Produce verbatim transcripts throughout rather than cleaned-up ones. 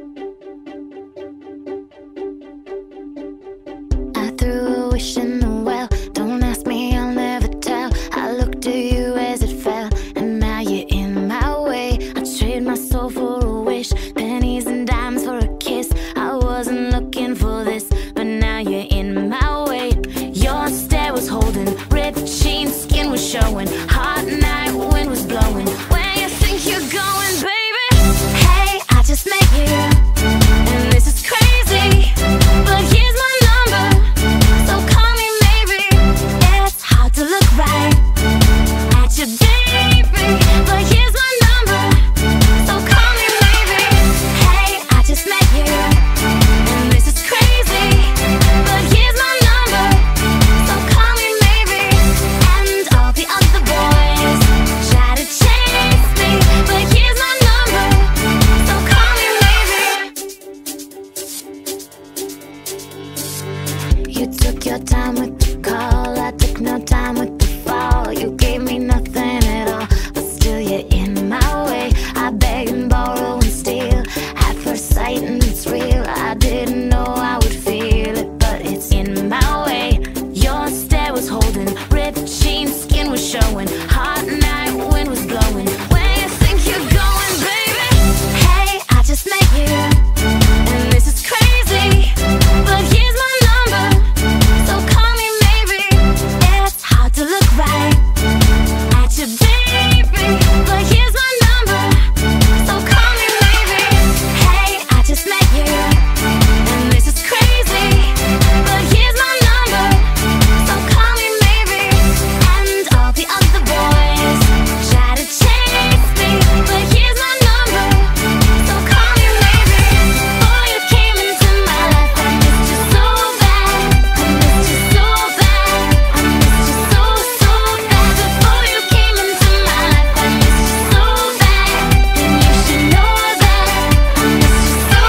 I threw a wish in the well. Don't ask me, I'll never tell. I looked at you as it fell, and now you're in my way. I trade my soul for a wish, pennies and dimes for a kiss. I wasn't looking for this, but now you're in my way. Your stare was holding, ripped jeans, skin was showing. Hot night, wind was blowing. Where you think you're going, baby? Hey, I just met you, and this is crazy, but here's my number, so call me maybe. It's hard to look right at you, baby, but here's my number, so call me maybe. Hey, I just met you, and this is crazy, but here's my number, so call me maybe. And all the other boys try to chase me, but here's my number, so call me maybe. You took your time with the call, I took no time with the fall. You gave me nothing at all, but still you're in my way. I beg and borrow and steal at first sight, and it's real. I didn't know I would feel it, but it's in my way. Your stare was holding, ripped jeans, skin was showing. Hot night, wind was blowing. Where you think you're going, baby? Hey, I just met you, and this is crazy, but here's my number, so call me maybe. It's hard to look right at you, baby, but here's my number, so call me maybe. Hey, I just met you, and this is crazy, but here's my number, so call me maybe. And all the other boys try to chase me, but here's my number, so call me maybe. Before you came into my life, I missed you so bad. I missed you so bad. I missed you so, so bad. Before you came into my life, I missed you so bad. And you should know that I missed you so,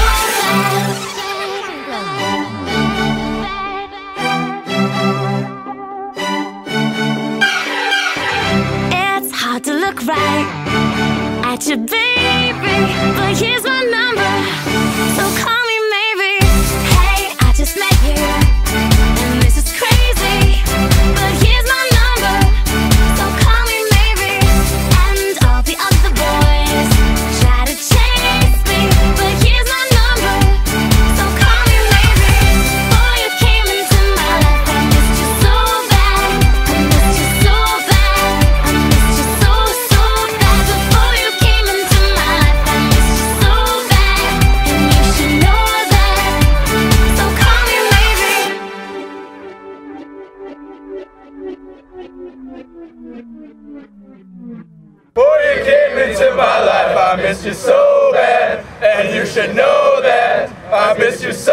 so bad. It's hard to look right at you, baby, but here's my number, so call me maybe. Hey, I just met you, and this is crazy, but here's my number, so call me maybe. And all the other boys try to chase me, but here's my number, so call me maybe. Before you came into my life, I missed you so bad. I missed you so bad. I missed you so, so bad. Before you came into my life, I missed you so bad. And you should know that, so call me maybe. Before you came into my life, I missed you so bad, and you should know that I missed you so